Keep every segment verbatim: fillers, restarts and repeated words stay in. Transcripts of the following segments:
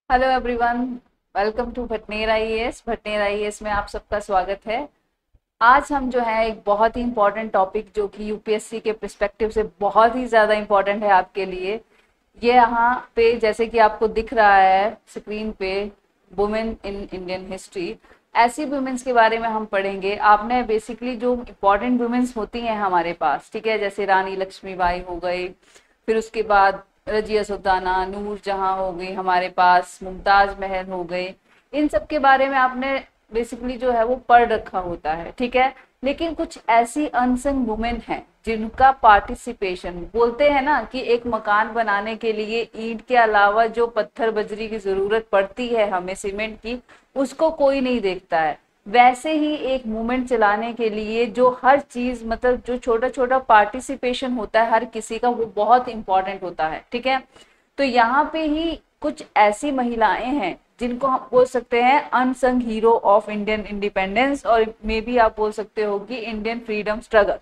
Hello everyone, welcome to Bhatner IAS. Bhatner IAS में आप सबका स्वागत है। आज हम जो है एक बहुत ही इम्पोर्टेंट टॉपिक जो कि यूपीएससी के पर्सपेक्टिव से बहुत ही ज़्यादा इम्पोर्टेंट है आपके लिए। ये यहाँ पे जैसे कि आपको दिख रहा है स्क्रीन पे, वुमेन इन इंडियन हिस्ट्री। ऐसी वुमेन्स के बारे में हम पढ़ेंगे। आपने बेसिकली जो इम्पोर्टेंट वुमेन्स होती हैं हमारे पास, ठीक है, जैसे रानी लक्ष्मीबाई हो गई, फिर उसके बाद रजिया सुल्ताना, नूर जहां हो गई हमारे पास, मुमताज महल हो गई। इन सब के बारे में आपने बेसिकली जो है वो पढ़ रखा होता है, ठीक है। लेकिन कुछ ऐसी अनसंग वुमेन हैं जिनका पार्टिसिपेशन, बोलते हैं ना कि एक मकान बनाने के लिए ईंट के अलावा जो पत्थर बजरी की जरूरत पड़ती है हमें सीमेंट की, उसको कोई नहीं देखता है। वैसे ही एक मूवमेंट चलाने के लिए जो हर चीज, मतलब जो छोटा छोटा पार्टिसिपेशन होता है हर किसी का, वो बहुत इंपॉर्टेंट होता है, ठीक है। तो यहाँ पे ही कुछ ऐसी महिलाएं हैं जिनको हम बोल सकते हैं unsung hero of Indian independence, और मे बी आप बोल सकते हो कि इंडियन फ्रीडम स्ट्रगल।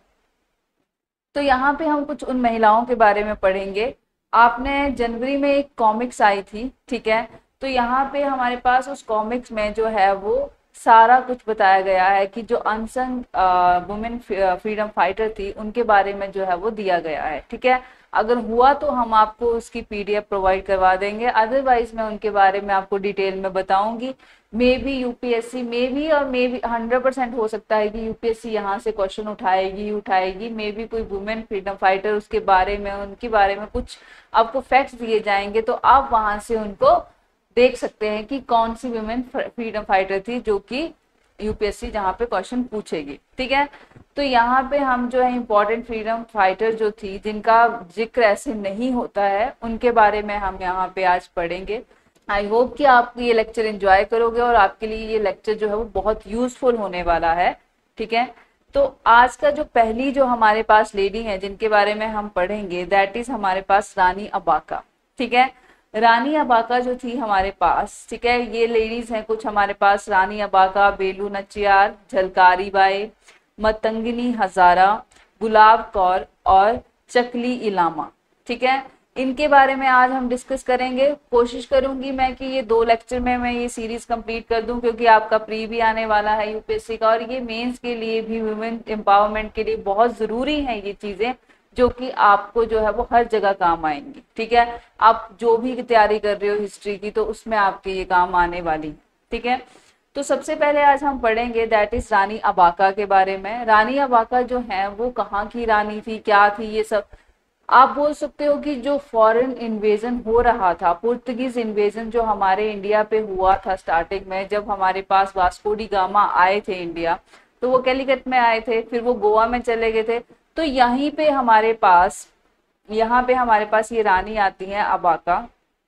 तो यहाँ पे हम कुछ उन महिलाओं के बारे में पढ़ेंगे। आपने जनवरी में एक कॉमिक्स आई थी, ठीक है। तो यहाँ पे हमारे पास उस कॉमिक्स में जो है वो सारा कुछ बताया गया है कि जो अनसंग वुमेन फ्रीडम फाइटर थी उनके बारे में जो है वो दिया गया है, ठीक है। अगर हुआ तो हम आपको उसकी पीडीएफ प्रोवाइड करवा देंगे, अदरवाइज मैं उनके बारे में आपको डिटेल में बताऊंगी। May be UPSC, may be और मे बी हंड्रेड परसेंट हो सकता है कि यूपीएससी यहाँ से क्वेश्चन उठाएगी उठाएगी मे बी कोई वुमेन फ्रीडम फाइटर, उसके बारे में, उनके बारे में कुछ आपको फैक्ट्स दिए जाएंगे, तो आप वहां से उनको देख सकते हैं कि कौन सी वुमेन फ्रीडम फाइटर थी जो कि यूपीएससी जहाँ पे क्वेश्चन पूछेगी, ठीक है। तो यहाँ पे हम जो है इम्पोर्टेंट फ्रीडम फाइटर जो थी जिनका जिक्र ऐसे नहीं होता है, उनके बारे में हम यहाँ पे आज पढ़ेंगे। आई होप कि आप ये लेक्चर एंजॉय करोगे और आपके लिए ये लेक्चर जो है वो बहुत यूजफुल होने वाला है, ठीक है। तो आज का जो पहली जो हमारे पास लेडी है जिनके बारे में हम पढ़ेंगे, दैट इज हमारे पास रानी अबाका, ठीक है। रानी अबाका जो थी हमारे पास, ठीक है, ये लेडीज हैं कुछ हमारे पास, रानी अबाका, बेलू नचियार, झलकारी बाई, मतंगिनी हजारा, गुलाब कौर और चकली इलामा, ठीक है। इनके बारे में आज हम डिस्कस करेंगे। कोशिश करूंगी मैं कि ये दो लेक्चर में मैं ये सीरीज कंप्लीट कर दूं, क्योंकि आपका प्री भी आने वाला है यूपीएससी का, और ये मेंस के लिए भी, वुमेन एम्पावरमेंट के लिए बहुत जरूरी है ये चीजें, जो कि आपको जो है वो हर जगह काम आएंगी, ठीक है। आप जो भी तैयारी कर रहे हो हिस्ट्री की, तो उसमें आपके ये काम आने वाली, ठीक है। तो सबसे पहले आज हम पढ़ेंगे दैट इज रानी अबाका के बारे में। रानी अबाका जो है वो कहाँ की रानी थी, क्या थी, ये सब आप बोल सकते हो कि जो फॉरेन इन्वेजन हो रहा था, पुर्तगीज इन्वेजन जो हमारे इंडिया पे हुआ था स्टार्टिंग में, जब हमारे पास वास्को डी गामा आए थे इंडिया, तो वो कैलिकट में आए थे, फिर वो गोवा में चले गए थे। तो यहीं पे हमारे पास, यहाँ पे हमारे पास ये रानी आती है अबाका,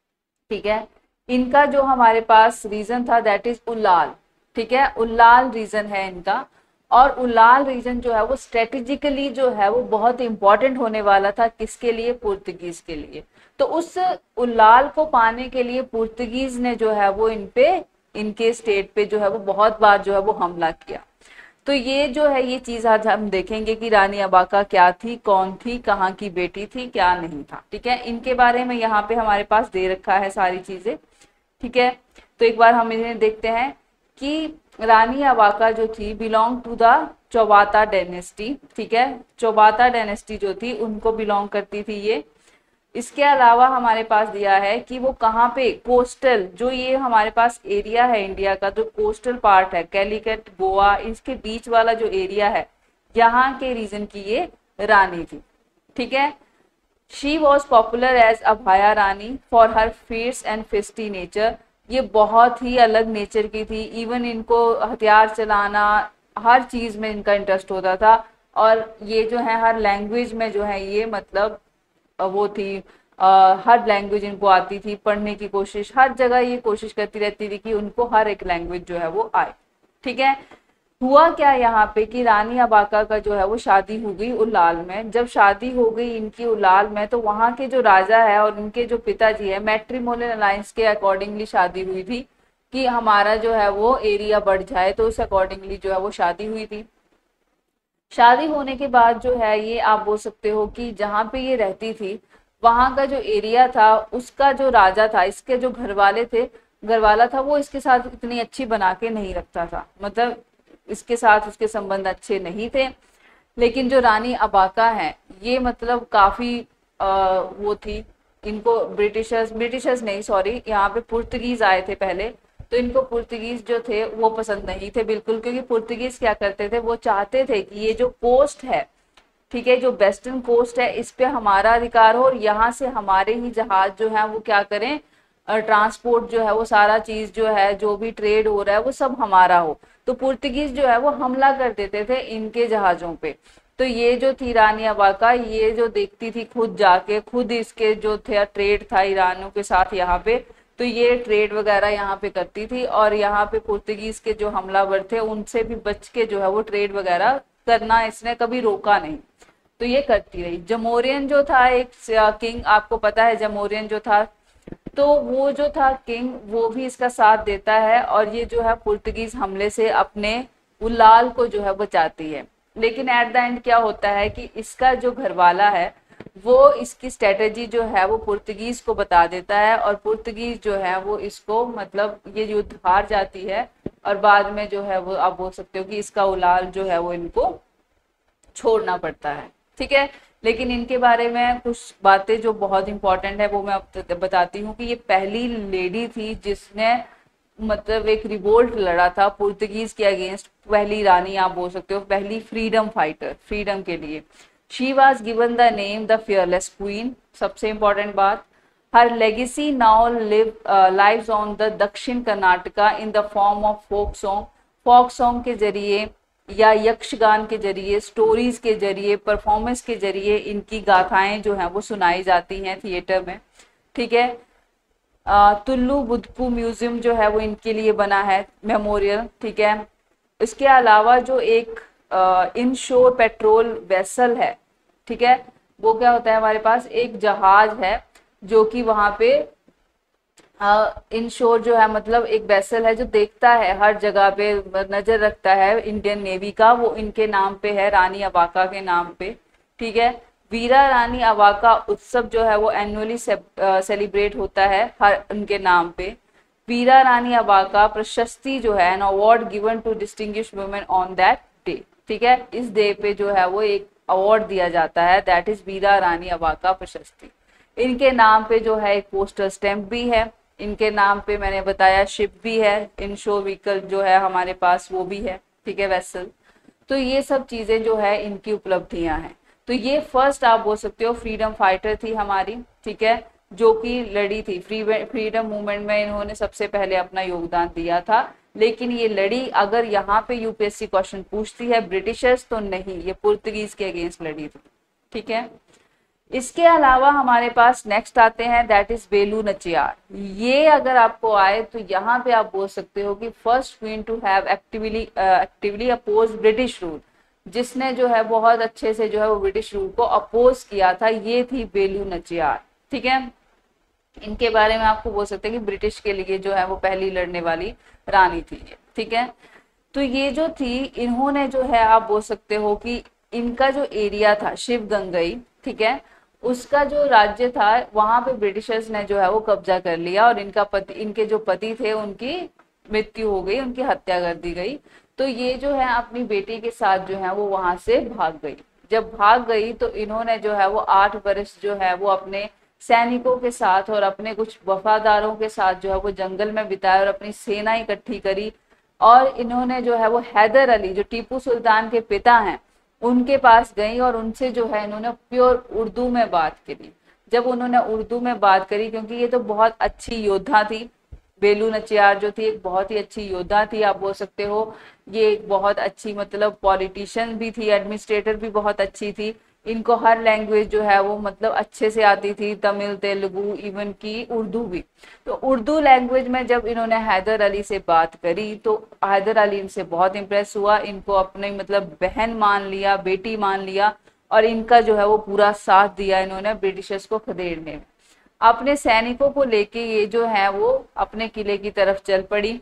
ठीक है। इनका जो हमारे पास रीजन था दैट इज उल्लाल, ठीक है, उल्लाल रीजन है इनका। और उल्लाल रीजन जो है वो स्ट्रेटेजिकली जो है वो बहुत इंपॉर्टेंट होने वाला था, किसके लिए, पुर्तगीज के लिए। तो उस उल्लाल को पाने के लिए पुर्तगीज ने जो है वो इन पे, इनके स्टेट पे जो है वो बहुत बार जो है वो हमला किया। तो ये जो है ये चीज आज हम देखेंगे कि रानी अबाका क्या थी, कौन थी, कहाँ की बेटी थी, क्या नहीं था, ठीक है। इनके बारे में यहाँ पे हमारे पास दे रखा है सारी चीजें, ठीक है। तो एक बार हम इन्हें देखते हैं कि रानी अबाका जो थी belong to the Chaubata dynasty, ठीक है। चौबाता डायनेस्टी जो थी उनको बिलोंग करती थी ये। इसके अलावा हमारे पास दिया है कि वो कहाँ पे, कोस्टल, जो ये हमारे पास एरिया है इंडिया का, जो कोस्टल पार्ट है, कैलिकट, गोवा, इसके बीच वाला जो एरिया है, यहाँ के रीजन की ये रानी थी, ठीक है। She was popular as Abhaya Rani for her fierce and feisty nature. ये बहुत ही अलग नेचर की थी, इवन इनको हथियार चलाना, हर चीज में इनका इंटरेस्ट होता था। और ये जो है हर लैंग्वेज में जो है ये, मतलब वो थी, आ, हर लैंग्वेज इनको आती थी, पढ़ने की कोशिश, हर जगह ये कोशिश करती रहती थी कि उनको हर एक लैंग्वेज जो है वो आए, ठीक है। हुआ क्या यहाँ पे कि रानी अबाका का जो है वो शादी हो गई उलाल में। जब शादी हो गई इनकी उलाल में, तो वहां के जो राजा है और उनके जो पिताजी है, मैट्रिमोनियल अलायंस के अकॉर्डिंगली शादी हुई थी कि हमारा जो है वो एरिया बढ़ जाए, तो उस अकॉर्डिंगली जो है वो शादी हुई थी। शादी होने के बाद जो है ये आप बोल सकते हो कि जहाँ पे ये रहती थी, वहां का जो एरिया था, उसका जो राजा था, इसके जो घर वाले थे, घरवाला था वो इसके साथ इतनी अच्छी बना के नहीं रखता था, मतलब इसके साथ उसके संबंध अच्छे नहीं थे। लेकिन जो रानी अबाका है ये मतलब काफी आ, वो थी, इनको ब्रिटिशर्स ब्रिटिशर्स नहीं सॉरी यहाँ पे पुर्तगीज आए थे पहले, तो इनको पुर्तगीज जो थे वो पसंद नहीं थे बिल्कुल, क्योंकि पुर्तगीज क्या करते थे, वो चाहते थे कि ये जो कोस्ट है, ठीक है, जो वेस्टर्न कोस्ट है इस पे हमारा अधिकार हो और यहाँ से हमारे ही जहाज जो है वो क्या करें, ट्रांसपोर्ट जो है वो सारा चीज जो है, जो भी ट्रेड हो रहा है वो सब हमारा हो। तो पुर्तगीज जो है वो हमला कर देते थे इनके जहाजों पे। तो ये जो थी रानी अबाका, ये जो देखती थी खुद जाके, खुद इसके जो थे ट्रेड था ईरानियों के साथ यहाँ पे, तो ये ट्रेड वगैरह यहाँ पे करती थी और यहाँ पे पुर्तगीज के जो हमलावर थे उनसे भी बच के जो है वो ट्रेड वगैरह करना इसने कभी रोका नहीं, तो ये करती रही। जमोरियन जो था एक किंग, आपको पता है जमोरियन जो था, तो वो जो था किंग वो भी इसका साथ देता है और ये जो है पुर्तगीज हमले से अपने उलाल को जो है बचाती है। लेकिन एट द एंड क्या होता है कि इसका जो घरवाला है वो इसकी स्ट्रेटेजी जो है वो पुर्तगीज को बता देता है और पुर्तगीज जो है वो इसको मतलब ये युद्ध हार जाती है और बाद में जो है वो आप बोल सकते हो कि इसका उलाल जो है वो इनको छोड़ना पड़ता है, ठीक है। लेकिन इनके बारे में कुछ बातें जो बहुत इंपॉर्टेंट है वो मैं अब बताती हूँ कि ये पहली लेडी थी जिसने मतलब एक रिवोल्ट लड़ा था पुर्तगीज के अगेंस्ट, पहली रानी आप बोल सकते हो, पहली फ्रीडम फाइटर, फ्रीडम के लिए। She was given the name the fearless queen, सबसे इंपॉर्टेंट बात। Her legacy now live lives on the Dakshin Karnataka in the form of folk song, folk song के जरिए या यक्षगान के जरिए, स्टोरीज के जरिए, परफॉर्मेंस के जरिए इनकी गाथाएं जो हैं वो सुनाई जाती हैं थिएटर में, ठीक है। तुल्लू बुद्धपू म्यूजियम जो है वो इनके लिए बना है, मेमोरियल, ठीक है। इसके अलावा जो एक इनशोर पेट्रोल वेसल है, ठीक है, वो क्या होता है, हमारे पास एक जहाज है जो कि वहां पे इनशोर जो है मतलब एक वेसल है जो देखता है हर जगह पे, नजर रखता है इंडियन नेवी का, वो इनके नाम पे है, रानी अबाका के नाम पे, ठीक है। वीरा रानी अबाका उत्सव जो है वो एनुअली सेलिब्रेट होता है हर उनके नाम पे। वीरा रानी अबाका प्रशस्ति जो है, an award given to distinguish women on that day, ठीक है, इस डे पे जो है वो एक अवार्ड दिया जाता है, दैट इज वीरा रानी अबाका प्रशस्ति। इनके नाम पे जो है एक पोस्टल स्टैम्प भी है, इनके नाम पे मैंने बताया शिप भी है, इनशोर व्हीकल जो है हमारे पास वो भी है, ठीक है, वेसल। तो ये सब चीजें जो है इनकी उपलब्धियां हैं। तो ये फर्स्ट आप बोल सकते हो फ्रीडम फाइटर थी हमारी, ठीक है, जो कि लड़ी थी फ्री फ्रीडम मूवमेंट में, इन्होंने सबसे पहले अपना योगदान दिया था। लेकिन ये लड़ी, अगर यहाँ पे यूपीएससी क्वेश्चन पूछती है ब्रिटिशर्स तो नहीं, ये पुर्तगीज के अगेंस्ट लड़ी थी, ठीक है। इसके अलावा हमारे पास नेक्स्ट आते हैं, दैट इज बेलू नचियार। ये अगर आपको आए तो यहाँ पे आप बोल सकते हो कि first queen to have actively actively oppose British rule, जिसने जो है बहुत अच्छे से जो है वो ब्रिटिश रूल को अपोज किया था, ये थी बेलू नचियार, ठीक है। इनके बारे में आपको बोल सकते हैं कि ब्रिटिश के लिए जो है वो पहली लड़ने वाली रानी थी, ठीक है। तो ये जो थी, इन्होंने जो है आप बोल सकते हो कि इनका जो एरिया था शिवगंगई, ठीक है, उसका जो राज्य था वहां पे ब्रिटिशर्स ने जो है वो कब्जा कर लिया और इनका पति, इनके जो पति थे उनकी मृत्यु हो गई, उनकी हत्या कर दी गई। तो ये जो है अपनी बेटी के साथ जो है वो वहां से भाग गई। जब भाग गई तो इन्होंने जो है वो आठ वर्ष जो है वो अपने सैनिकों के साथ और अपने कुछ वफादारों के साथ जो है वो जंगल में बिताया और अपनी सेना इकट्ठी करी। और इन्होंने जो है वो हैदर अली जो टीपू सुल्तान के पिता हैं उनके पास गई और उनसे जो है इन्होंने प्योर उर्दू में बात करी। जब उन्होंने उर्दू में बात करी, क्योंकि ये तो बहुत अच्छी योद्धा थी, बेलू नचियार जो थी एक बहुत ही अच्छी योद्धा थी आप बोल सकते हो, ये एक बहुत अच्छी मतलब पॉलिटिशियन भी थी, एडमिनिस्ट्रेटर भी बहुत अच्छी थी। इनको हर लैंग्वेज जो है वो मतलब अच्छे से आती थी, तमिल, तेलुगु, इवन की उर्दू भी। तो उर्दू लैंग्वेज में जब इन्होंने हैदर अली से बात करी तो हैदर अली इनसे बहुत इम्प्रेस हुआ, इनको अपने मतलब बहन मान लिया, बेटी मान लिया और इनका जो है वो पूरा साथ दिया इन्होंने ब्रिटिशर्स को खदेड़ने में। अपने सैनिकों को लेके ये जो है वो अपने किले की तरफ चल पड़ी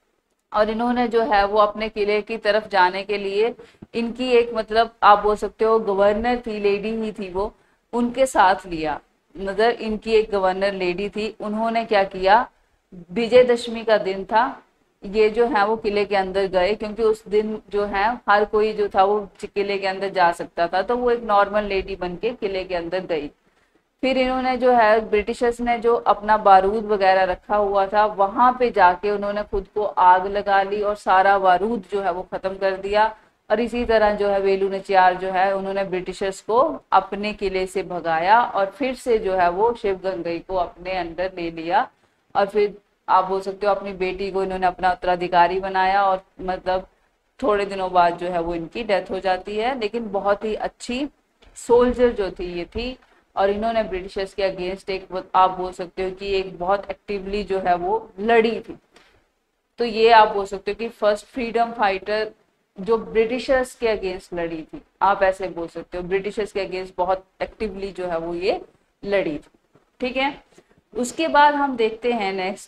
और इन्होंने जो है वो अपने किले की तरफ जाने के लिए इनकी एक मतलब आप बोल सकते हो गवर्नर थी, लेडी ही थी वो, उनके साथ लिया। नजर इनकी एक गवर्नर लेडी थी, उन्होंने क्या किया, विजयदशमी का दिन था। ये जो है वो किले के अंदर गए, क्योंकि उस दिन जो है हर कोई जो था वो किले के अंदर जा सकता था, तो वो एक नॉर्मल लेडी बन के किले के अंदर गई। फिर इन्होंने जो है ब्रिटिशर्स ने जो अपना बारूद वगैरह रखा हुआ था वहां पे जाके उन्होंने खुद को आग लगा ली और सारा बारूद जो है वो खत्म कर दिया। और इसी तरह जो है वेलू नाचियार जो है उन्होंने ब्रिटिशर्स को अपने किले से भगाया और फिर से जो है वो शिव गंगई को अपने अंडर ले लिया। और फिर आप बोल सकते हो अपनी बेटी को इन्होंने अपना उत्तराधिकारी बनाया, और मतलब थोड़े दिनों बाद जो है वो इनकी डेथ हो जाती है। लेकिन बहुत ही अच्छी सोल्जर जो थी ये थी, और इन्होंने ब्रिटिशर्स के अगेंस्ट एक, आप बोल सकते हो कि एक बहुत एक्टिवली जो है वो लड़ी थी। तो ये आप बोल सकते हो कि फर्स्ट फ्रीडम फाइटर जो ब्रिटिशर्स के अगेंस्ट लड़ी थी, आप ऐसे बोल सकते हो, ब्रिटिशर्स के अगेंस्ट बहुत एक्टिवली जो है वो ये लड़ी थी। ठीक है, उसके बाद हम देखते हैं next,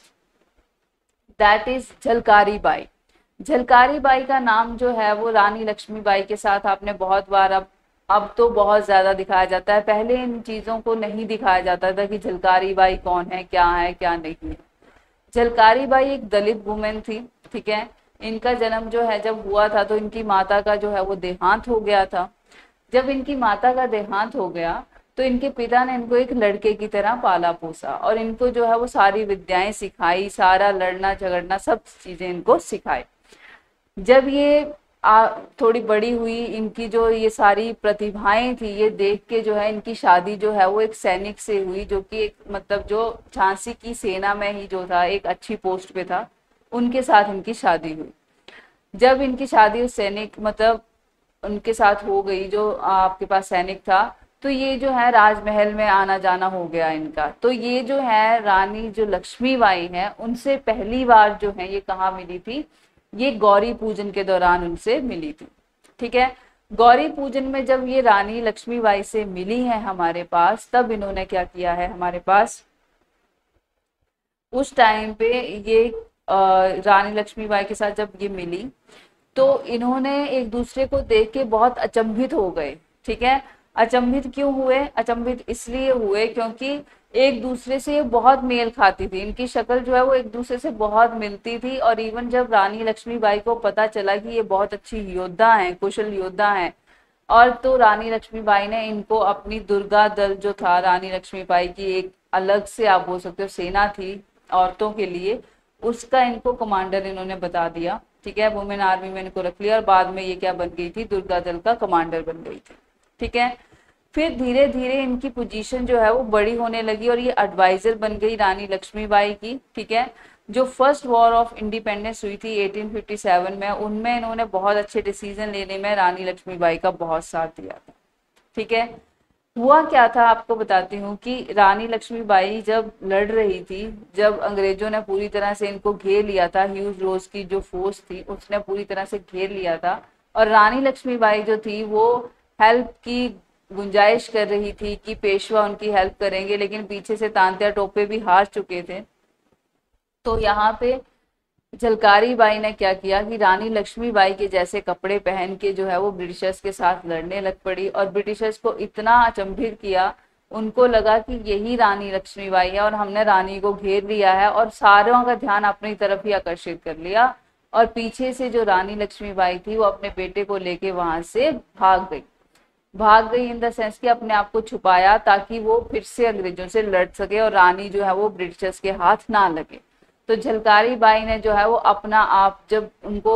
that is Jhalkari Bai. Jhalkari Bai का नाम जो है वो रानी लक्ष्मीबाई के साथ आपने बहुत बार, अब अब तो बहुत ज्यादा दिखाया जाता है, पहले इन चीजों को नहीं दिखाया जाता था कि झलकारी बाई कौन है, क्या है क्या नहीं है। झलकारी बाई एक दलित वुमेन थी। ठीक है, इनका जन्म जो है जब हुआ था तो इनकी माता का जो है वो देहांत हो गया था। जब इनकी माता का देहांत हो गया तो इनके पिता ने इनको एक लड़के की तरह पाला पोसा और इनको जो है वो सारी विद्याएं सिखाई, सारा लड़ना झगड़ना सब चीजें इनको सिखाई। जब ये आ, थोड़ी बड़ी हुई, इनकी जो ये सारी प्रतिभाएं थी ये देख के जो है इनकी शादी जो है वो एक सैनिक से हुई, जो कि एक मतलब जो झांसी की सेना में ही जो था एक अच्छी पोस्ट पे था, उनके साथ इनकी शादी हुई। जब इनकी शादी उस सैनिक मतलब उनके साथ हो गई जो आपके पास सैनिक था, तो ये जो है राजमहल में आना जाना हो गया इनका। तो ये जो है रानी जो लक्ष्मीबाई है उनसे पहली बार जो है ये कहाँ मिली थी, ये गौरी पूजन के दौरान उनसे मिली थी। ठीक है, गौरी पूजन में जब ये रानी लक्ष्मीबाई से मिली है हमारे पास, तब इन्होंने क्या किया है हमारे पास, उस टाइम पे ये रानी लक्ष्मीबाई के साथ जब ये मिली तो इन्होंने एक दूसरे को देख के बहुत अचंभित हो गए। ठीक है, अचंभित क्यों हुए, अचंभित इसलिए हुए क्योंकि एक दूसरे से बहुत मेल खाती थी, इनकी शक्ल जो है वो एक दूसरे से बहुत मिलती थी। और इवन जब रानी लक्ष्मीबाई को पता चला कि ये बहुत अच्छी योद्धा हैं, कुशल योद्धा हैं, और तो रानी लक्ष्मीबाई ने इनको अपनी दुर्गा दल जो था, रानी लक्ष्मीबाई की एक अलग से आप बोल सकते हो सेना थी औरतों के लिए, उसका इनको कमांडर इन्होंने बता दिया। ठीक है, वुमेन आर्मी में इनको रख लिया और बाद में ये क्या बन गई थी, दुर्गा दल का कमांडर बन गई थी। ठीक है, फिर धीरे धीरे इनकी पोजीशन जो है वो बड़ी होने लगी और ये एडवाइजर बन गई रानी लक्ष्मीबाई की। ठीक है, जो फर्स्ट वॉर ऑफ इंडिपेंडेंस हुई थी अठारह सौ सत्तावन में, उनमें इन्होंने बहुत अच्छे डिसीजन लेने में रानी लक्ष्मीबाई का बहुत साथ दिया था। ठीक है, हुआ क्या था आपको बताती हूँ कि रानी लक्ष्मीबाई जब लड़ रही थी, जब अंग्रेजों ने पूरी तरह से इनको घेर लिया था, ह्यूज रोज की जो फोर्स थी उसने पूरी तरह से घेर लिया था, और रानी लक्ष्मीबाई जो थी वो हेल्प की गुंजाइश कर रही थी कि पेशवा उनकी हेल्प करेंगे, लेकिन पीछे से तांत्या टोपे भी हार चुके थे। तो यहाँ पे झलकारी बाई ने क्या किया कि रानी लक्ष्मीबाई के जैसे कपड़े पहन के जो है वो ब्रिटिशर्स के साथ लड़ने लग पड़ी, और ब्रिटिशर्स को इतना अचंभित किया, उनको लगा कि यही रानी लक्ष्मीबाई है और हमने रानी को घेर लिया है, और सारों का ध्यान अपनी तरफ ही आकर्षित कर लिया। और पीछे से जो रानी लक्ष्मीबाई थी वो अपने बेटे को लेके वहां से भाग गई। भाग गई इन द सेंस कि अपने आप को छुपाया ताकि वो फिर से अंग्रेजों से लड़ सके और रानी जो है वो ब्रिटिशर्स के हाथ ना लगे। तो झलकारी बाई ने जो है वो अपना आप, जब उनको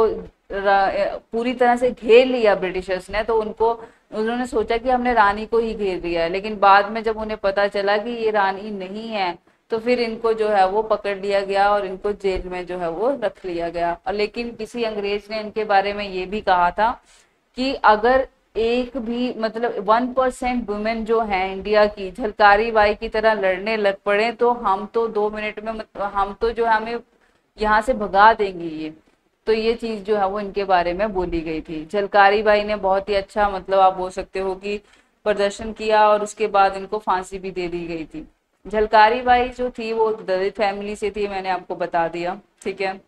पूरी तरह से घेर लिया ब्रिटिशर्स ने, तो उनको उन्होंने सोचा कि हमने रानी को ही घेर लिया है, लेकिन बाद में जब उन्हें पता चला कि ये रानी नहीं है तो फिर इनको जो है वो पकड़ लिया गया और इनको जेल में जो है वो रख लिया गया। और लेकिन किसी अंग्रेज ने इनके बारे में ये भी कहा था कि अगर एक भी मतलब वन परसेंट वुमेन जो है इंडिया की झलकारी बाई की तरह लड़ने लग पड़े तो हम तो दो मिनट में मतलब हम तो जो है हमें यहाँ से भगा देंगे ये। तो ये चीज जो है वो इनके बारे में बोली गई थी। झलकारी बाई ने बहुत ही अच्छा मतलब आप बोल सकते हो कि प्रदर्शन किया और उसके बाद इनको फांसी भी दे दी गई थी। झलकारी बाई जो थी वो दलित फैमिली से थी, मैंने आपको बता दिया। ठीक है,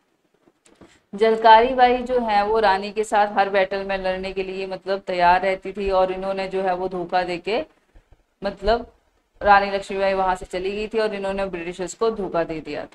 झलकारी बाई जो है वो रानी के साथ हर बैटल में लड़ने के लिए मतलब तैयार रहती थी, और इन्होंने जो है वो धोखा देके मतलब रानी लक्ष्मीबाई वहां से चली गई थी और इन्होंने ब्रिटिशर्स को धोखा दे दिया था।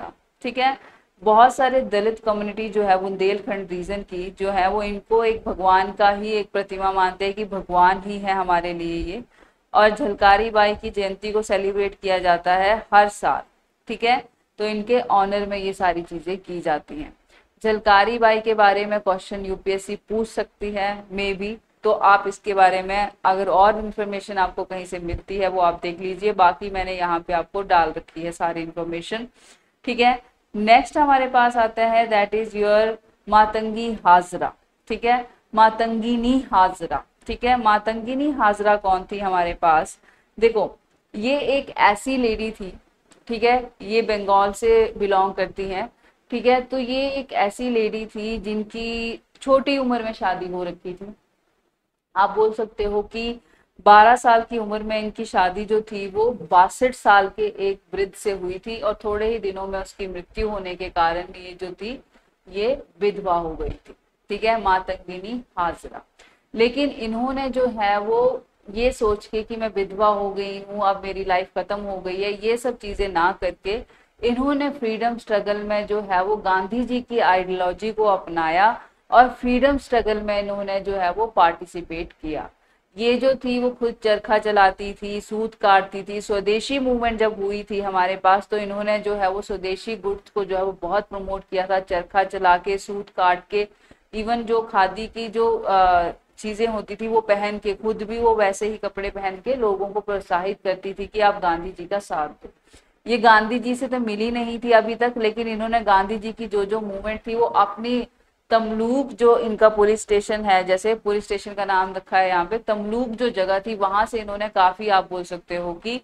ठीक है। बहुत सारे दलित कम्युनिटी जो है बुंदेलखंड रीजन की जो है वो इनको एक भगवान का ही एक प्रतिमा मानते हैं कि भगवान ही है हमारे लिए ये। और झलकारी बाई की जयंती को सेलिब्रेट किया जाता है हर साल, ठीक है। तो इनके ऑनर में ये सारी चीजें की जाती हैं। झलकारी बाई के बारे में क्वेश्चन यूपीएससी पूछ सकती है मे बी, तो आप इसके बारे में अगर और इन्फॉर्मेशन आपको कहीं से मिलती है वो आप देख लीजिए, बाकी मैंने यहाँ पे आपको डाल रखी है सारी इन्फॉर्मेशन, ठीक है। नेक्स्ट हमारे पास आता है that is your Matangi Hazra, ठीक है, मातंगिनी हाजरा, ठीक है। मातंगिनी हाजरा कौन थी हमारे पास, देखो ये एक ऐसी लेडी थी, ठीक है, ये बंगाल से बिलोंग करती हैं, ठीक है। तो ये एक ऐसी लेडी थी जिनकी छोटी उम्र में शादी हो रखी थी। आप बोल सकते हो कि बारह साल की उम्र में इनकी शादी जो थी वो बासठ साल के एक वृद्ध से हुई थी और थोड़े ही दिनों में उसकी मृत्यु होने के कारण ये जो थी ये विधवा हो गई थी, ठीक है, मातंगिनी हाजरा। लेकिन इन्होंने जो है वो ये सोच के कि मैं विधवा हो गई हूँ, अब मेरी लाइफ खत्म हो गई है, ये सब चीजें ना करके इन्होंने फ्रीडम स्ट्रगल में जो है वो गांधी जी की आइडियोलॉजी को अपनाया और फ्रीडम स्ट्रगल में इन्होंने जो है वो पार्टिसिपेट किया। ये जो थी वो खुद चरखा चलाती थी, सूत काटती थी। स्वदेशी मूवमेंट जब हुई थी हमारे पास तो इन्होंने जो है वो स्वदेशी गुड्स को जो है वो बहुत प्रमोट किया था, चरखा चला के, सूत काट के, इवन जो खादी की जो चीजें होती थी वो पहन के, खुद भी वो वैसे ही कपड़े पहन के लोगों को प्रोत्साहित करती थी कि आप गांधी जी का साथ दो। ये गांधी जी से तो मिली नहीं थी अभी तक, लेकिन इन्होंने गांधी जी की जो जो मूवमेंट थी वो अपनी तमलूक जो इनका पुलिस स्टेशन है, जैसे पुलिस स्टेशन का नाम रखा है यहाँ पे, तमलूक जो जगह थी वहां से इन्होंने काफी, आप बोल सकते हो कि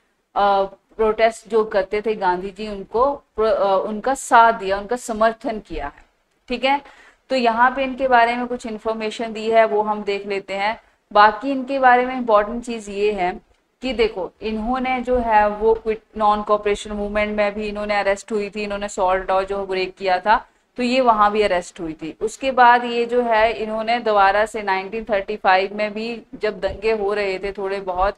प्रोटेस्ट जो करते थे गांधी जी उनको आ, उनका साथ दिया, उनका समर्थन किया है, ठीक है। तो यहाँ पे इनके बारे में कुछ इन्फॉर्मेशन दी है वो हम देख लेते हैं। बाकी इनके बारे में इम्पोर्टेंट चीज ये है कि देखो इन्होंने जो है वो क्विट नॉन कॉपरेशन मूवमेंट में भी इन्होंने अरेस्ट हुई थी, इन्होंने सॉल्ट लॉ जो ब्रेक किया था तो ये वहां भी अरेस्ट हुई थी। उसके बाद ये जो है इन्होंने दोबारा से नाइनटीन थर्टी फाइव में भी जब दंगे हो रहे थे थोड़े बहुत,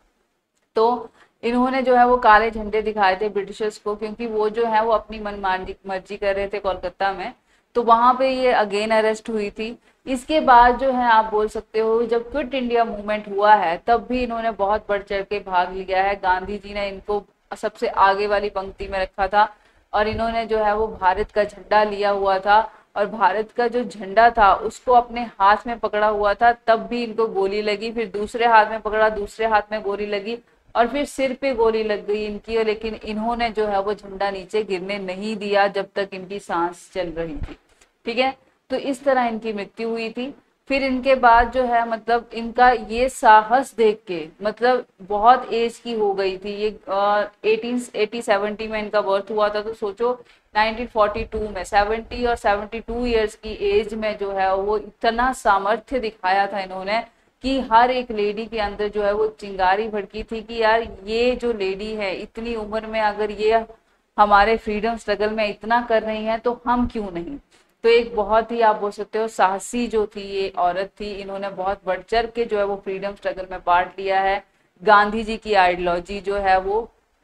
तो इन्होंने जो है वो काले झंडे दिखाए थे ब्रिटिशर्स को, क्योंकि वो जो है वो अपनी मनमानी मर्जी कर रहे थे कोलकाता में, तो वहां पे ये अगेन अरेस्ट हुई थी। इसके बाद जो है आप बोल सकते हो जब क्विट इंडिया मूवमेंट हुआ है तब भी इन्होंने बहुत बढ़ चढ़ के भाग लिया है। गांधी जी ने इनको सबसे आगे वाली पंक्ति में रखा था और इन्होंने जो है वो भारत का झंडा लिया हुआ था और भारत का जो झंडा था उसको अपने हाथ में पकड़ा हुआ था, तब भी इनको गोली लगी, फिर दूसरे हाथ में पकड़ा, दूसरे हाथ में गोली लगी और फिर सिर पे गोली लग गई इनकी, लेकिन इन्होंने जो है वो झंडा नीचे गिरने नहीं दिया जब तक इनकी सांस चल रही थी, ठीक है। तो इस तरह इनकी मृत्यु हुई थी। फिर इनके बाद जो है मतलब इनका ये साहस देख के, मतलब बहुत एज की हो गई थी ये, एटीन एटी सेवेंटी में इनका बर्थ हुआ था, तो सोचो नाइनटीन फोर्टी टू में सेवेंटी और सेवेंटी टू इयर्स की एज में जो है वो इतना सामर्थ्य दिखाया था इन्होंने कि हर एक लेडी के अंदर जो है वो चिंगारी भड़की थी कि यार ये जो लेडी है इतनी उम्र में अगर ये हमारे फ्रीडम स्ट्रगल में इतना कर रही है तो हम क्यों नहीं। तो एक बहुत ही आप बोल सकते हो साहसी जो थी ये औरत थी, इन्होंने बहुत बढ़ चढ़ के जो है वो फ्रीडम स्ट्रगल में पार्ट लिया है, गांधी जी की आइडियोलॉजी जो है वो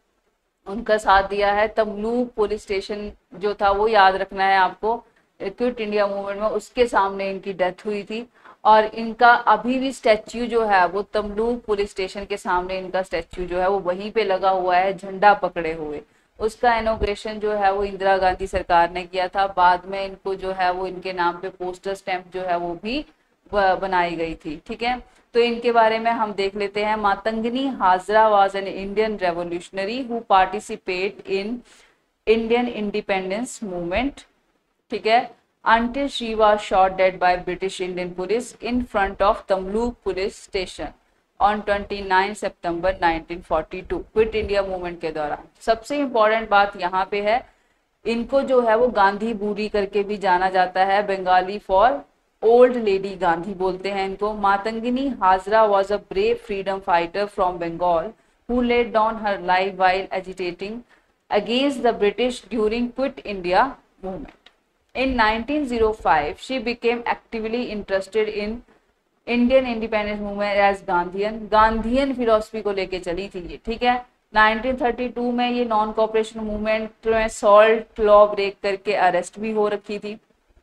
उनका साथ दिया है। तमलूक पुलिस स्टेशन जो था वो याद रखना है आपको, क्विट इंडिया मूवमेंट में उसके सामने इनकी डेथ हुई थी और इनका अभी भी स्टैच्यू जो है वो तमलूक पुलिस स्टेशन के सामने इनका स्टैच्यू जो है वो वहीं पे लगा हुआ है झंडा पकड़े हुए। उसका इनॉग्रेशन जो है वो इंदिरा गांधी सरकार ने किया था। बाद में इनको जो है वो इनके नाम पे पोस्टर स्टैंप जो है वो भी बनाई गई थी, ठीक है। तो इनके बारे में हम देख लेते हैं। Matangini Hazra was an Indian revolutionary who participate in Indian independence movement, ठीक है, until she was shot dead by British Indian police in front of Tamluk police station on उनतीस सितंबर nineteen forty two, quit India movement के दौरान। सबसे important बात यहाँ पे है, इनको जो है वो गांधी बूढ़ी करके भी जाना जाता है, Bengali for old lady Gandhi बोलते हैं इनको। Matangini Hazra was a brave freedom fighter from Bengal who laid down her life while agitating against the British during quit India movement. In nineteen o five, she became actively interested in Indian independence movement as Gandhian Gandhian philosophy को लेके चली थी ये, ठीक है। Nineteen thirty two में ये non cooperation movement में सॉल्ट लॉ ब्रेक करके अरेस्ट भी हो रखी थी।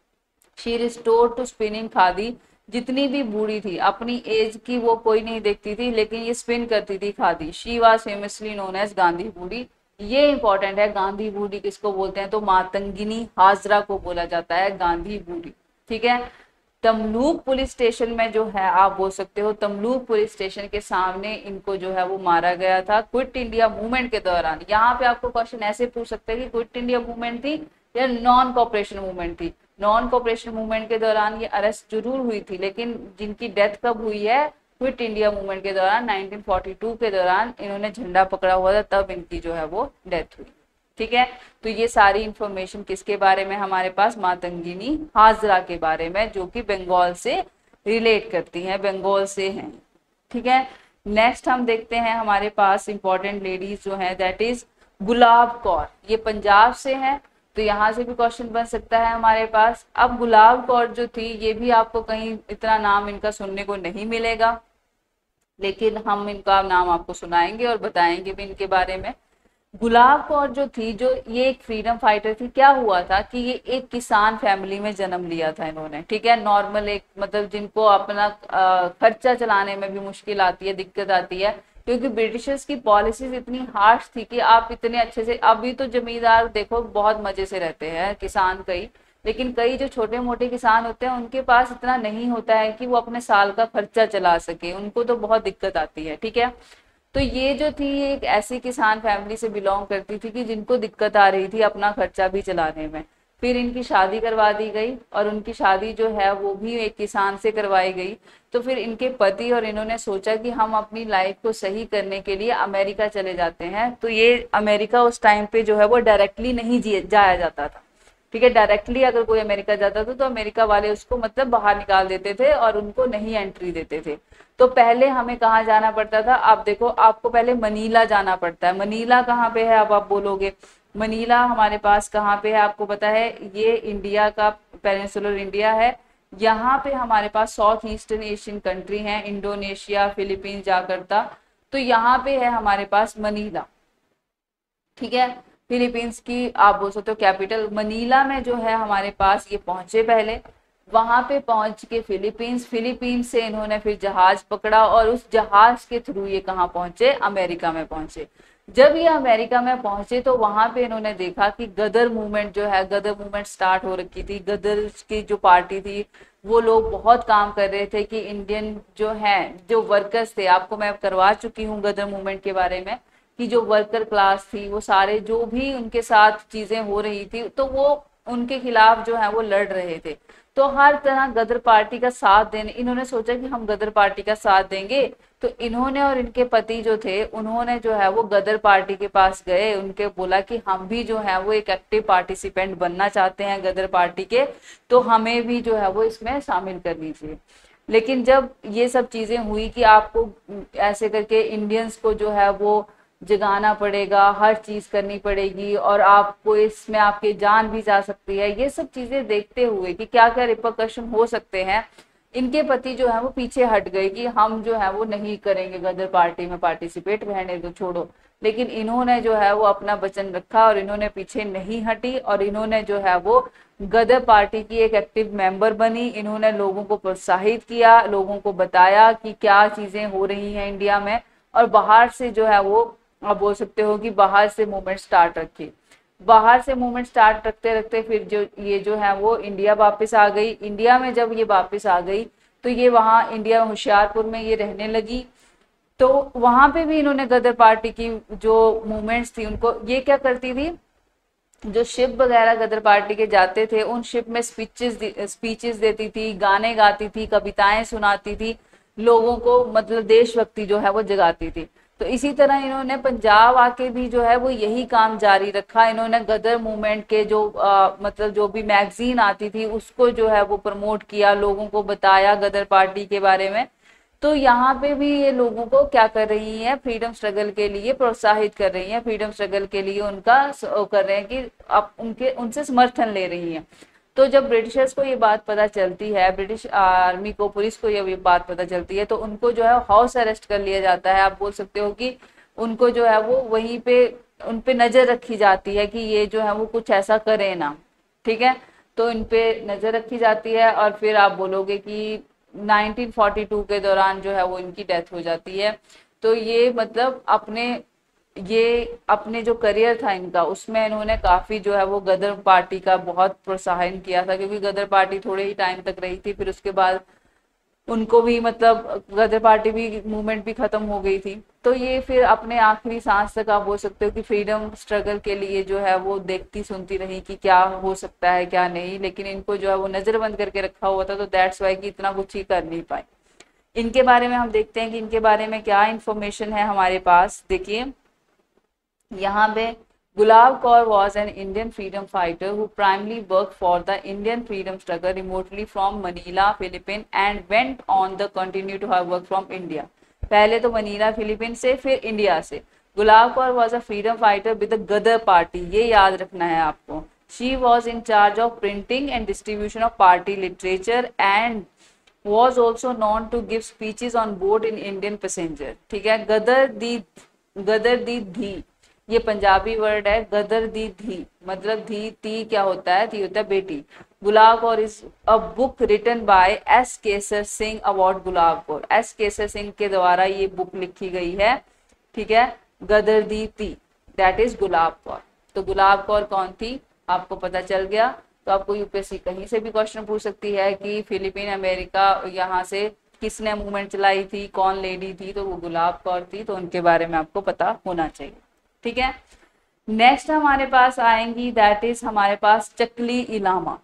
She restore to spinning khadi, जितनी भी बूढ़ी थी, अपनी एज की वो कोई नहीं देखती थी, लेकिन ये स्पिन करती थी khadi. She was famously known as Gandhi Budhi. ये इंपॉर्टेंट है, गांधी बूढ़ी किसको बोलते हैं, तो मातंगिनी हाजरा को बोला जाता है गांधी बूढ़ी। ठीक है। तमलूक पुलिस स्टेशन में जो है, आप बोल सकते हो तमलूक पुलिस स्टेशन के सामने इनको जो है वो मारा गया था क्विट इंडिया मूवमेंट के दौरान। यहाँ पे आपको क्वेश्चन ऐसे पूछ सकते हैं कि क्विट इंडिया मूवमेंट थी या नॉन कोऑपरेशन मूवमेंट थी। नॉन कोऑपरेशन मूवमेंट के दौरान ये अरेस्ट जरूर हुई थी, लेकिन जिनकी डेथ कब हुई है, क्विट इंडिया मूवमेंट के दौरान नाइनटीन फोर्टी टू के दौरान इन्होंने झंडा पकड़ा हुआ था, तब इनकी जो है वो डेथ हुई। ठीक है। तो ये सारी इंफॉर्मेशन किसके बारे में हमारे पास, मातंगिनी हाजरा के बारे में, जो कि बंगाल से रिलेट करती हैं, बंगाल से हैं। ठीक है। नेक्स्ट हम देखते हैं हमारे पास इंपॉर्टेंट लेडीज जो है, दैट इज गुलाब कौर। ये पंजाब से हैं, तो यहाँ से भी क्वेश्चन बन सकता है हमारे पास। अब गुलाब कौर जो थी, ये भी आपको कहीं इतना नाम इनका सुनने को नहीं मिलेगा, लेकिन हम इनका नाम आपको सुनाएंगे और बताएंगे भी इनके बारे में। गुलाब कौर जो थी, जो ये एक फ्रीडम फाइटर थी। क्या हुआ था कि ये एक किसान फैमिली में जन्म लिया था इन्होंने। ठीक है। नॉर्मल एक, मतलब जिनको अपना खर्चा चलाने में भी मुश्किल आती है, दिक्कत आती है, क्योंकि ब्रिटिशर्स की पॉलिसीज इतनी हार्श थी कि आप इतने अच्छे से, अभी तो जमींदार देखो बहुत मजे से रहते हैं किसान कई, लेकिन कई जो छोटे मोटे किसान होते हैं उनके पास इतना नहीं होता है कि वो अपने साल का खर्चा चला सके, उनको तो बहुत दिक्कत आती है। ठीक है। तो ये जो थी, ये एक ऐसी किसान फैमिली से बिलोंग करती थी कि जिनको दिक्कत आ रही थी अपना खर्चा भी चलाने में। फिर इनकी शादी करवा दी गई, और उनकी शादी जो है वो भी एक किसान से करवाई गई। तो फिर इनके पति और इन्होंने सोचा कि हम अपनी लाइफ को सही करने के लिए अमेरिका चले जाते हैं। तो ये अमेरिका उस टाइम पे जो है वो डायरेक्टली नहीं जाया जाता था। ठीक है। डायरेक्टली अगर कोई अमेरिका जाता था तो अमेरिका वाले उसको मतलब बाहर निकाल देते थे और उनको नहीं एंट्री देते थे। तो पहले हमें कहाँ जाना पड़ता था, आप देखो, आपको पहले मनीला जाना पड़ता है। मनीला कहाँ पे है, अब आप बोलोगे मनीला हमारे पास कहाँ पे है, आपको पता है ये इंडिया का पेनिनसुलर इंडिया है। यहाँ पे हमारे पास साउथ ईस्टर्न एशियन कंट्री है, इंडोनेशिया, फिलीपींस, जाकर्ता। तो यहाँ पे है हमारे पास मनीला। ठीक है। फिलीपींस की आप बोल सकते हो कैपिटल। मनीला में जो है हमारे पास ये पहुंचे पहले, वहां पे पहुंच के फिलीपींस, फिलीपींस से इन्होंने फिर जहाज पकड़ा और उस जहाज के थ्रू ये कहाँ पहुंचे, अमेरिका में पहुंचे। जब ये अमेरिका में पहुंचे तो वहां पे इन्होंने देखा कि गदर मूवमेंट जो है, गदर मूवमेंट स्टार्ट हो रखी थी। गदर की जो पार्टी थी वो लोग बहुत काम कर रहे थे कि इंडियन जो है, जो वर्कर्स थे, आपको मैं करवा चुकी हूँ गदर मूवमेंट के बारे में, कि जो वर्कर क्लास थी वो सारे जो भी उनके साथ चीजें हो रही थी तो वो उनके खिलाफ जो है वो लड़ रहे थे। तो हर तरह गदर पार्टी का साथ देने, इन्होंने सोचा कि हम गदर पार्टी का साथ देंगे। तो इन्होंने और इनके पति जो थे उन्होंने जो है वो गदर पार्टी के पास गए, उनके बोला कि हम भी जो है वो एक एक्टिव पार्टिसिपेंट बनना चाहते हैं गदर पार्टी के, तो हमें भी जो है वो इसमें शामिल कर लीजिए। लेकिन जब ये सब चीजें हुई कि आपको ऐसे करके इंडियंस को जो है वो जगाना पड़ेगा, हर चीज करनी पड़ेगी और आपको इसमें आपकी जान भी जा सकती है, ये सब चीजें देखते हुए कि क्या क्या रिपरकशन हो सकते हैं, इनके पति जो है वो पीछे हट गए कि हम जो है वो नहीं करेंगे गदर पार्टी में पार्टिसिपेट, रहने दो, छोड़ो। लेकिन इन्होंने जो है वो अपना वचन रखा और इन्होंने पीछे नहीं हटी और इन्होंने जो है वो गदर पार्टी की एक एक्टिव मेंबर बनी। इन्होंने लोगों को प्रोत्साहित किया, लोगों को बताया कि क्या चीजें हो रही हैं इंडिया में, और बाहर से जो है वो आप बोल सकते हो कि बाहर से मूवमेंट स्टार्ट रखी। बाहर से मूवमेंट स्टार्ट रखते रखते फिर जो ये जो है वो इंडिया वापस आ गई। इंडिया में जब ये वापस आ गई तो ये वहाँ इंडिया होशियारपुर में ये रहने लगी। तो वहां पे भी इन्होंने गदर पार्टी की जो मूवमेंट्स थी उनको, ये क्या करती थी, जो शिप वगैरह गदर पार्टी के जाते थे उन शिप में स्पीचेस स्पीचेस देती थी, गाने गाती थी, कविताएं सुनाती थी, लोगों को मतलब देशभक्ति जो है वो जगाती थी। तो इसी तरह इन्होंने पंजाब आके भी जो है वो यही काम जारी रखा। इन्होंने गदर मूवमेंट के जो आ, मतलब जो भी मैगजीन आती थी उसको जो है वो प्रमोट किया, लोगों को बताया गदर पार्टी के बारे में। तो यहाँ पे भी ये लोगों को क्या कर रही है, फ्रीडम स्ट्रगल के लिए प्रोत्साहित कर रही है, फ्रीडम स्ट्रगल के लिए उनका कर रहे हैं कि आप उनके उनसे समर्थन ले रही हैं। तो जब ब्रिटिशर्स को ये बात पता चलती है, ब्रिटिश आर्मी को, पुलिस को ये बात पता चलती है, तो उनको जो है हाउस अरेस्ट कर लिया जाता है। आप बोल सकते हो कि उनको जो है वो वहीं पे उन पे नजर रखी जाती है कि ये जो है वो कुछ ऐसा करे ना, ठीक है। तो इन पे नजर रखी जाती है और फिर आप बोलोगे कि नाइनटीन फोर्टी टू के दौरान जो है वो इनकी डेथ हो जाती है। तो ये मतलब अपने ये अपने जो करियर था इनका उसमें इन्होंने काफी जो है वो गदर पार्टी का बहुत प्रोत्साहन किया था, क्योंकि गदर पार्टी थोड़े ही टाइम तक रही थी, फिर उसके बाद उनको भी मतलब गदर पार्टी भी मूवमेंट भी खत्म हो गई थी। तो ये फिर अपने आखिरी सांस तक आप बोल सकते हो कि फ्रीडम स्ट्रगल के लिए जो है वो देखती सुनती रही कि क्या हो सकता है क्या नहीं, लेकिन इनको जो है वो नजरबंद करके रखा हुआ था, तो दैट्स वाई कि इतना कुछ ही कर नहीं पाए। इनके बारे में हम देखते हैं कि इनके बारे में क्या इंफॉर्मेशन है हमारे पास। देखिए यहाँ पे Gulab Kaur was an Indian freedom fighter who primarily worked for the Indian freedom struggle remotely from Manila, Philippines and went on the continue to have work from India. पहले तो मनीला फिलीपीन से फिर India से। Gulab Kaur was a freedom fighter with the Ghadar party, ये याद रखना है आपको। She was in charge of printing and distribution of party literature and was also known to give speeches on board in Indian passenger, ठीक है। गदर दी गदर दी धी, ये पंजाबी वर्ड है। गदर दी धी मतलब धी ती क्या होता है, धी होता है बेटी। Gulab Kaur is a book written by S Kesar Singh about Gulab Kaur, S Kesar Singh के द्वारा ये बुक लिखी गई है, ठीक है। गदर दी ती दैट इज गुलाब कौर। तो गुलाब कौर कौन थी आपको पता चल गया। तो आपको यूपीएससी कहीं से भी क्वेश्चन पूछ सकती है कि फिलीपीन अमेरिका यहाँ से किसने मूवमेंट चलाई थी, कौन लेडी थी, तो वो गुलाब कौर थी। तो उनके बारे में आपको पता होना चाहिए, ठीक है। नेक्स्ट हमारे पास आएंगी दैट इज हमारे पास चकली इलामा।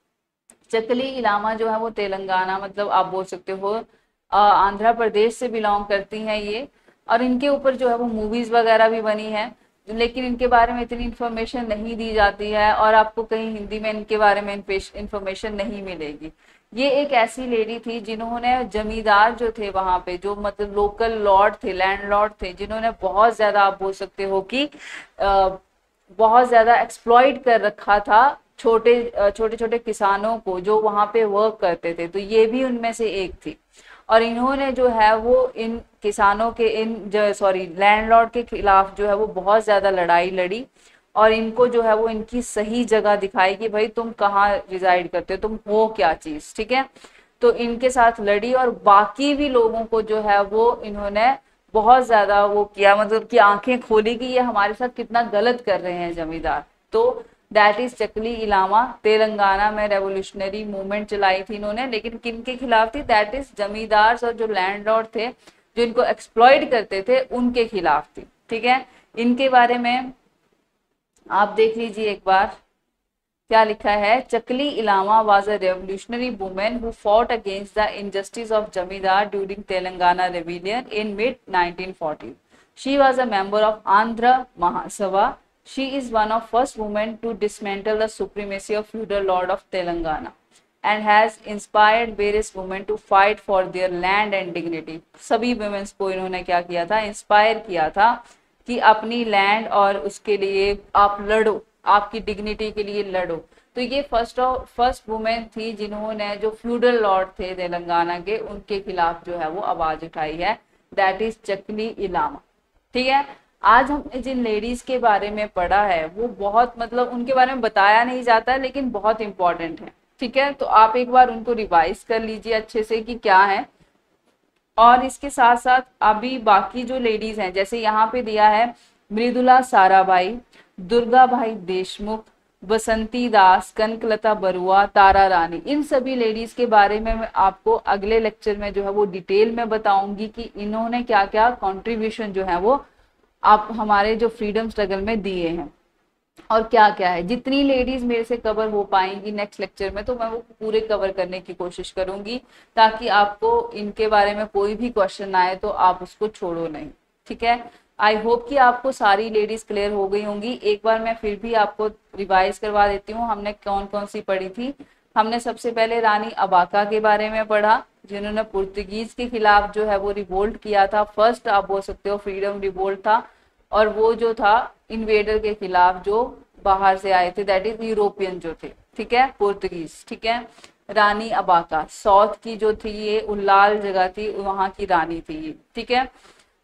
चकली इलामा जो है वो तेलंगाना मतलब आप बोल सकते हो आंध्र प्रदेश से बिलोंग करती हैं ये, और इनके ऊपर जो है वो मूवीज वगैरह भी बनी है, लेकिन इनके बारे में इतनी इन्फॉर्मेशन नहीं दी जाती है और आपको कहीं हिंदी में इनके बारे में इन्फॉर्मेशन नहीं मिलेगी। ये एक ऐसी लेडी थी जिन्होंने जमींदार जो थे वहां पे, जो मतलब लोकल लॉर्ड थे, लैंडलॉर्ड थे, जिन्होंने बहुत ज्यादा आप बोल सकते हो कि आ, बहुत ज्यादा एक्सप्लॉइट कर रखा था छोटे छोटे छोटे किसानों को जो वहां पे वर्क करते थे। तो ये भी उनमें से एक थी और इन्होंने जो है वो इन किसानों के इन सॉरी लैंडलॉर्ड के खिलाफ जो है वो बहुत ज्यादा लड़ाई लड़ी और इनको जो है वो इनकी सही जगह दिखाई कि भाई तुम कहाँ रिजाइड करते हो, तुम हो क्या चीज, ठीक है। तो इनके साथ लड़ी और बाकी भी लोगों को जो है वो इन्होंने बहुत ज्यादा वो किया, मतलब कि आंखें खोली कि ये हमारे साथ कितना गलत कर रहे हैं जमींदार। तो दैट इज चकली इलामा। तेलंगाना में रेवोल्यूशनरी मूवमेंट चलाई थी इन्होंने, लेकिन किन के खिलाफ थी, दैट इज जमींदार और जो लैंडलॉर्ड थे जो इनको एक्सप्लॉइट करते थे उनके खिलाफ थी, ठीक है। इनके बारे में आप देख लीजिए एक बार क्या लिखा है। Chakali Ilamma was a revolutionary women who fought against the injustice of zamindar during Telangana rebellion in mid nineteen forty. She was a member of Andhra Mahasabha. She is one of first women to dismantle the supremacy of feudal lord of Telangana and has inspired various women to fight for their land and dignity. सभी women को इन्होंने क्या किया था, inspire किया था कि अपनी लैंड और उसके लिए आप लड़ो, आपकी डिग्निटी के लिए लड़ो। तो ये फर्स्ट फर्स्ट वुमेन थी जिन्होंने जो फ्यूडल लॉर्ड थे तेलंगाना के उनके खिलाफ जो है वो आवाज उठाई है, दैट इज चकली इलामा, ठीक है। आज हमने जिन लेडीज के बारे में पढ़ा है वो बहुत मतलब उनके बारे में बताया नहीं जाता लेकिन बहुत इंपॉर्टेंट है, ठीक है। तो आप एक बार उनको रिवाइज कर लीजिए अच्छे से कि क्या है। और इसके साथ साथ अभी बाकी जो लेडीज हैं जैसे यहाँ पे दिया है मृदुला साराभाई, दुर्गा भाई देशमुख, बसंती दास, कनकलता बरुआ, तारा रानी, इन सभी लेडीज के बारे में मैं आपको अगले लेक्चर में जो है वो डिटेल में बताऊंगी कि इन्होंने क्या क्या कॉन्ट्रीब्यूशन जो है वो आप हमारे जो फ्रीडम स्ट्रगल में दिए हैं और क्या क्या है। जितनी लेडीज मेरे से कवर हो पाएंगी नेक्स्ट लेक्चर में तो मैं वो पूरे कवर करने की कोशिश करूंगी ताकि आपको इनके बारे में कोई भी क्वेश्चन आए तो आप उसको छोड़ो नहीं, ठीक है। आई होप कि आपको सारी लेडीज क्लियर हो गई होंगी। एक बार मैं फिर भी आपको रिवाइज करवा देती हूँ हमने कौन कौन सी पढ़ी थी। हमने सबसे पहले रानी अबाका के बारे में पढ़ा जिन्होंने पुर्तगीज के खिलाफ जो है वो रिवोल्ट किया था, फर्स्ट आप बोल सकते हो फ्रीडम रिवोल्ट था, और वो जो था इन्वेडर के खिलाफ जो बाहर से आए थे दैट इज यूरोपियन जो थे, ठीक है, पुर्तगीज, ठीक है। रानी अबाका साउथ की जो थी ये उल्लाल जगह थी वहां की रानी थी ये, ठीक है।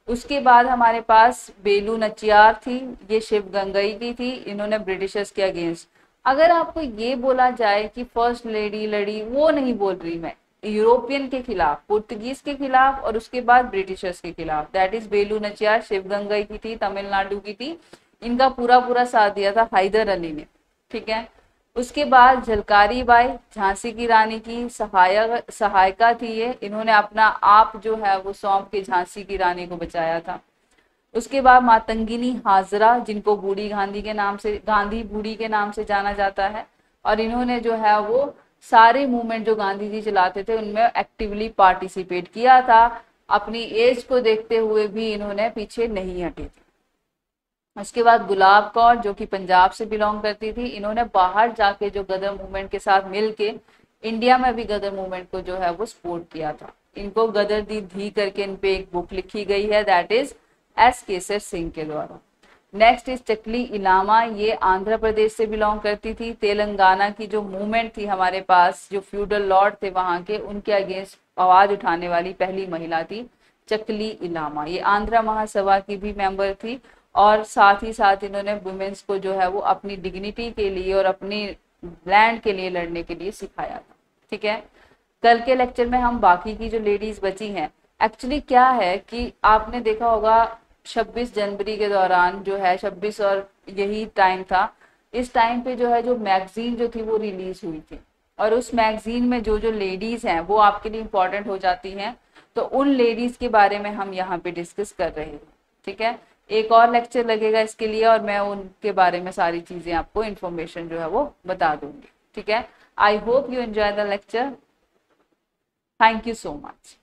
उसके बाद हमारे पास बेलू नचियार थी, ये शिवगंगई की थी, इन्होंने ब्रिटिशर्स के अगेंस्ट। अगर आपको ये बोला जाए कि फर्स्ट लेडी लड़ी, वो नहीं बोल रही मैं, यूरोपियन के खिलाफ, पुर्तगीज के खिलाफ और उसके बाद ब्रिटिशर्स के खिलाफ, दैट इज बेलू नचियार, शिवगंगई की थी, तमिलनाडु की थी। इनका पूरा पूरा साथ दिया था हैदर अली ने, ठीक है। उसके बाद झलकारी बाई, झांसी की रानी की सहायक सहायिका थी ये, इन्होंने अपना आप जो है वो सौंप के झांसी की रानी को बचाया था। उसके बाद मातंगिनी हाजरा, जिनको बूढ़ी गांधी के नाम से, गांधी बूढ़ी के नाम से जाना जाता है, और इन्होंने जो है वो सारे मूवमेंट जो गांधी जी चलाते थे उनमें एक्टिवली पार्टिसिपेट किया था। अपनी एज को देखते हुए भी इन्होंने पीछे नहीं हटी थी। उसके बाद गुलाब कौर, जो कि पंजाब से बिलोंग करती थी, इन्होंने बाहर जाके जो गदर मूवमेंट के साथ मिलके इंडिया में भी गदर मूवमेंट को जो है वो सपोर्ट किया था। इनको गदर दी धी करके इन पे एक बुक लिखी गई है, that is S Kesar Singh के द्वारा। नेक्स्ट इज चकली इलामा, ये आंध्र प्रदेश से बिलोंग करती थी। तेलंगाना की जो मूवमेंट थी हमारे पास, जो फ्यूडल लॉर्ड थे वहां के, उनके अगेंस्ट आवाज उठाने वाली पहली महिला थी चकली इलामा। ये आंध्र महासभा की भी मेंबर थी, और साथ ही साथ इन्होंने वुमेन्स को जो है वो अपनी डिग्निटी के लिए और अपनी लैंड के लिए लड़ने के लिए सिखाया था, ठीक है। कल के लेक्चर में हम बाकी की जो लेडीज बची हैं, एक्चुअली क्या है कि आपने देखा होगा छब्बीस जनवरी के दौरान जो है, छब्बीस और यही टाइम था, इस टाइम पे जो है जो मैगजीन जो थी वो रिलीज हुई थी, और उस मैगजीन में जो जो लेडीज हैं वो आपके लिए इंपॉर्टेंट हो जाती हैं। तो उन लेडीज के बारे में हम यहाँ पे डिस्कस कर रहे हैं, ठीक है। एक और लेक्चर लगेगा इसके लिए, और मैं उनके बारे में सारी चीजें आपको इन्फॉर्मेशन जो है वो बता दूंगी, ठीक है। I hope you enjoy the lecture. Thank you so much.